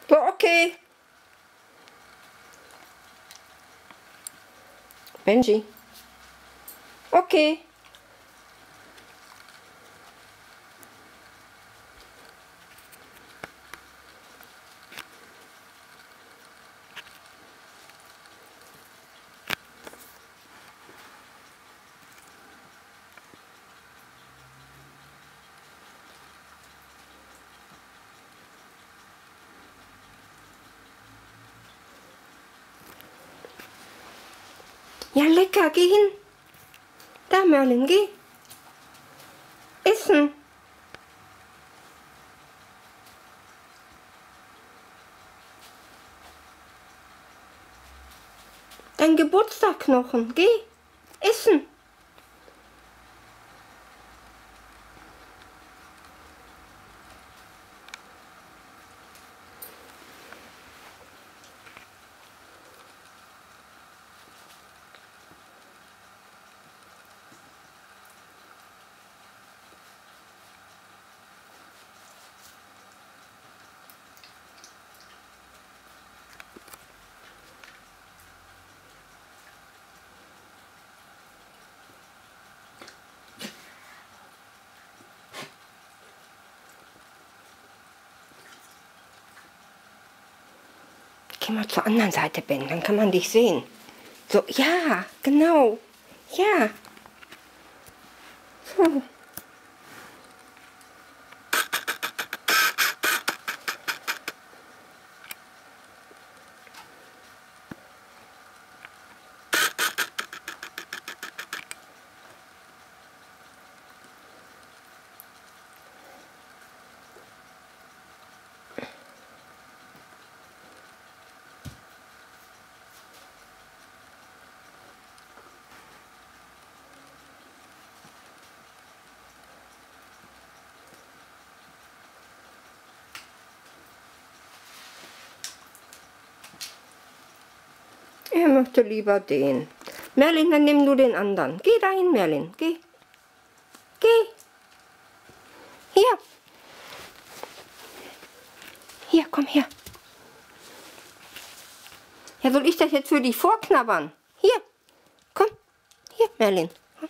So, okay. Benji. Okay. Ja, lecker, geh hin. Da, Merlin, geh. Essen. Dein Geburtstagknochen, geh. Essen. Geh mal zur anderen Seite, Ben, dann kann man dich sehen. So, ja, genau. Ja. So. Er möchte lieber den. Merlin, dann nimm du den anderen. Geh dahin, Merlin. Geh. Geh. Hier. Hier, komm her. Ja, soll ich das jetzt für dich vorknabbern? Hier. Komm. Hier, Merlin.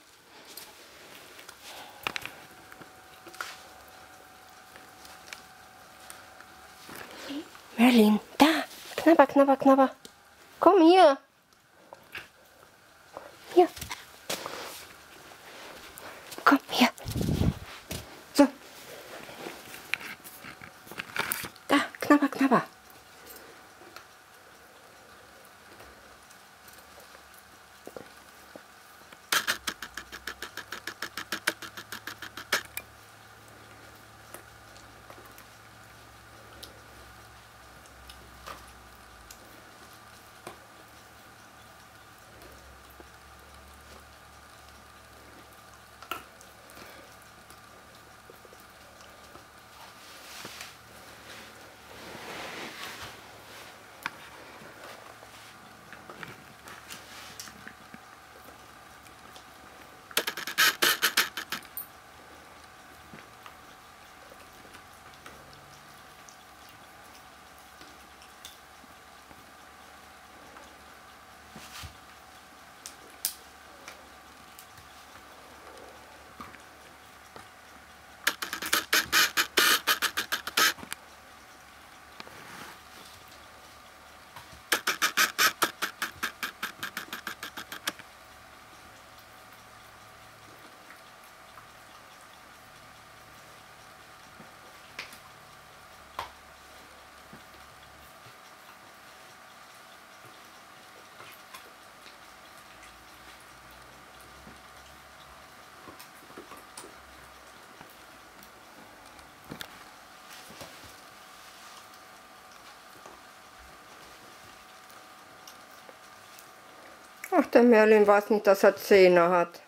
Merlin, da. Knabber, knabber, knabber. Komm hier. Hier. Komm hier. So. Da, knabber, knabber. Ach, der Merlin weiß nicht, dass er Zähne hat.